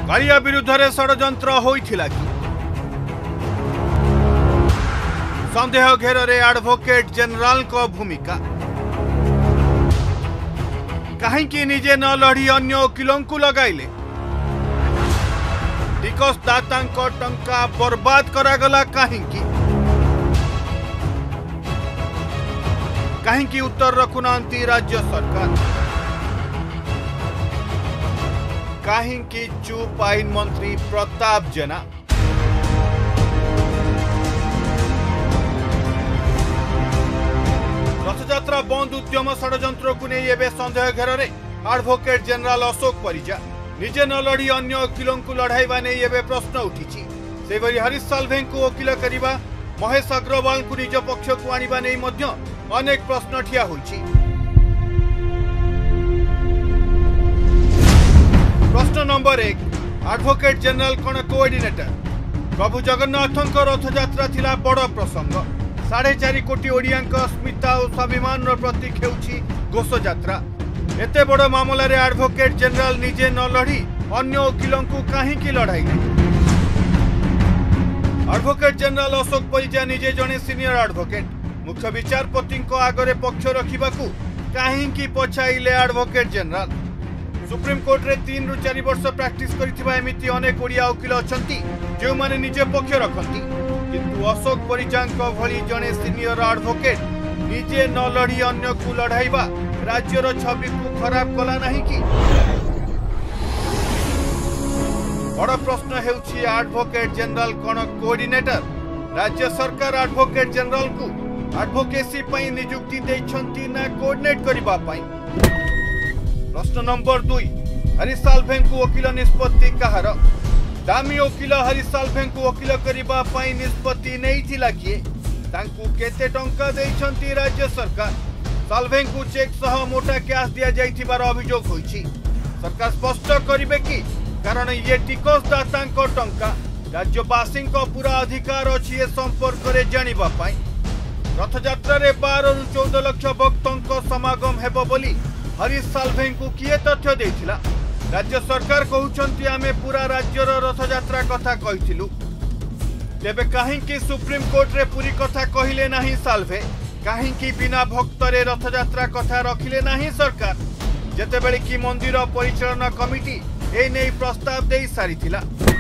कालिया विरुद्ध रे षडयंत्र होइथिला कि संदेह घेर रे एडवोकेट जनरल को भूमिका कहीं निजे न लड़ी अन्य वकिलों को लगाइले टिकस दाता टंका बर्बाद करागला कहीं उत्तर रखुना राज्य सरकार कहीं चुप आईन मंत्री प्रताप जेना रथयात्रा बंद उद्यम षडयंत्र को नहीं एवं संदेह घेर में एडवोकेट जनरल अशोक परिजा निजे न लड़ी अन्य वकिलों को लड़ाइवा नहीं एवं प्रश्न उठी से हरीश साल्वे को वकिल करने महेश अग्रवाल को निज पक्ष को आनिबा नहीं मध्य अनेक प्रश्न ठिया होइछि। प्रश्न नंबर 1 एडवोकेट जनरल कौन कोऑर्डिनेटर प्रभु जगन्नाथ रथयात्रा थिला बड़ प्रसंग 4.5 कोटी ओडिया अस्मिता और स्वाभिमान प्रतीक होउछि घोषयात्रा एते बड़ मामला रे एडवोकेट जनरल निजे न लड़ी अन्य वकिलों को कहीं लड़ाइले एडवोकेट जनरल अशोक परिजा निजे जने सीनियर एडवोकेट मुख्य विचारपति आगरे पक्ष रखा कहीं पछाइले एडवोकेट जनरल सुप्रीम कोर्ट रे 3 रु 4 वर्ष प्रैक्टिस करथिबा एमिति अनेक ओडिया वकिल अछंती जो माने निजे पक्ष रखंती किंतु अशोक परिजांक भली जने सीनियर एडवोकेट निजे न लड़ी अन्य को लड़ाइबा राज्यर छवि को खराब कला नहीं कि बड़ प्रश्न हेउछि एडवोकेट जनरल कौन कोऑर्डिनेटर राज्य सरकार एडवोकेट जनरल को एडवोकेसी पई नियुक्ति देछंती ना कोऑर्डिनेट करबा पई। प्रश्न नंबर 2 हरीश साल्वे को वकिल निष्पत्ति कहार दामी वकिल हरीश साल्वे को वकिल करबा पई निष्पत्ति नैथिला किए तांकू केते टंका देछंती राज्य सरकार साल्वे को चेक सह मोटा कैश दिया जाइथिबार अभियोग होइछि सरकार स्पष्ट करिवे कि कारण ये टिकस दाता टंका राज्यवासी पूरा अधिकार अच्छी ए संपर्क में जानिबा पाई रथयात्रा रे 12 रु 14 लाख भक्तों समागम हेबो बोली हरीश साल्वे को किए तथ्य देथिला राज्य सरकार कहउछंती आमे पूरा राज्यर रथयात्रा कथा कहिथिलु तेबे कहीं सुप्रीम कोर्ट रे पूरी कथा कहिले नाही साल्वे कहीं बिना भक्त रे रथयात्रा कथा रखिले नाही सरकार जेतेबेले कि मंदिर परिचालना कमिटी ए नहीं प्रस्ताव दे सारी थिला।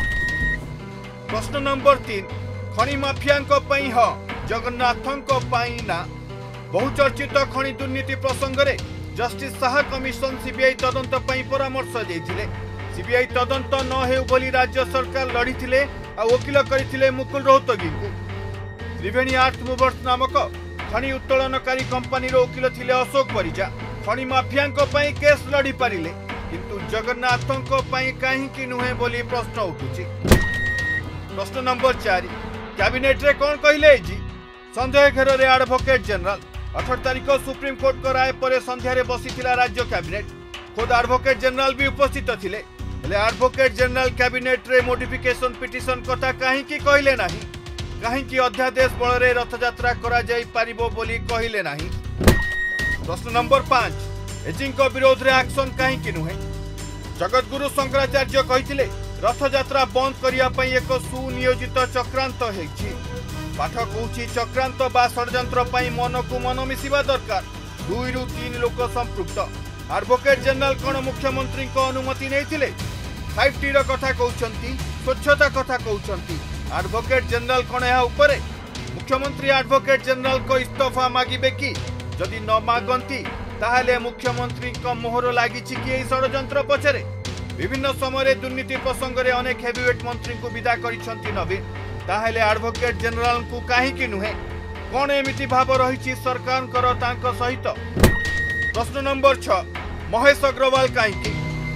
प्रश्न नंबर 3 खनि माफिया जगन्नाथ ना बहुचर्चित खनि दुर्नीति प्रसंग रे जस्टिस शाह कमिशन सीबीआई तदंत पई परामर्श देथिले सीबीआई तदंत न हेउ बोली राज्य सरकार लड़ीथिले आ वकिल करिथिले मुकुल रोहतगी को त्रिवेणी आर्ट मूवर्स नामक खनि उत्तोलनकारी कंपनी रो वकिल थिले अशोक परिजा खनि माफिया केस लड़ी पारिले किंतु जगन्नाथ कहीं नुहे बोली प्रश्न उठुची। प्रश्न नंबर 4 कैबिनेट रे कौन कहले जी संदेह घेर रे एडवोकेट जनरल 18 तारिख सुप्रीम कोर्ट को राय पर संध्यारे बसीथिला राज्य कैबिनेट खुद एडवोकेट जनरल भी उपस्थित थिले एडवोकेट जनरल कैबिनेट रे मॉडिफिकेशन पिटिशन कथा कहीं कहले नाही कहीं अध्यादेश बल रे रथयात्रा करा जाई पारिबो बोली कहले नाही। प्रश्न नंबर 5 एजिंग विरोध रे एक्शन कहीं नुहे जगतगुरु शंकराचार्य कहिथिले रथयात्रा बंद करिया पई एक सुनियोजित चक्रांत हेछि पाठ कहूछि चक्रांत बा षडयंत्र पई मन को मन मिसिबा दरकार 2 रु 3 लोक संपृक्त एडवोकेट जनरल कौन मुख्यमंत्री को अनुमति नैथिले 5T रो कथा कहउछंती स्वच्छता कथा कहउछंती एडवोकेट जनरल कौन या ऊपर मुख्यमंत्री एडवोकेट जनरल को इस्तीफा मागिबे कि जदि न मागंती ताहले मुख्यमंत्री को मोहर लगी कि षडयंत्र पछरे विभिन्न समय दुर्नीति प्रसंग में अनेक हेवीवेट मंत्री को विदा करिसंती नवीन ताहले एडवोकेट जनरल को कहीं नुहे कौन एमिति भाव रही सरकार तांको सहित। प्रश्न नंबर 6 महेश अग्रवाल कहीं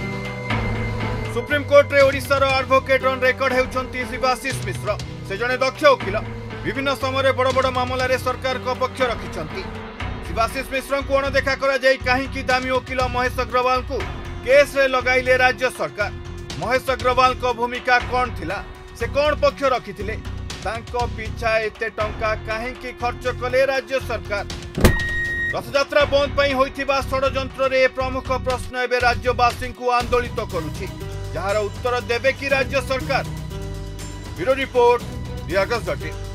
सुप्रीम कोर्ट रे ओडिशार एडवोकेट ऑन रेकर्ड हेउछंती शिवाशीष मिश्र से जने दक्ष वकिल विभिन्न समय बड़ बड़ मामला रे सरकार को पक्ष रखिछंती शिवाशीष मिश्र को अणदेखा करा जाई कहीं दामी वकिल महेश अग्रवाल को केस रे लगाइले राज्य सरकार महेश अग्रवाल को भूमिका कौन थिला से कौन पक्ष रखिथिले तांको पिछा एते टंका कहीं खर्च कले राज्य सरकार रथयात्रा बंद पई होइथिबा षडयंत्र रे प्रमुख प्रश्न एबे राज्यवासी को आंदोलित करुछि जार उत्तर देवे कि राज्य सरकार। Bureau report, the Argus dot in.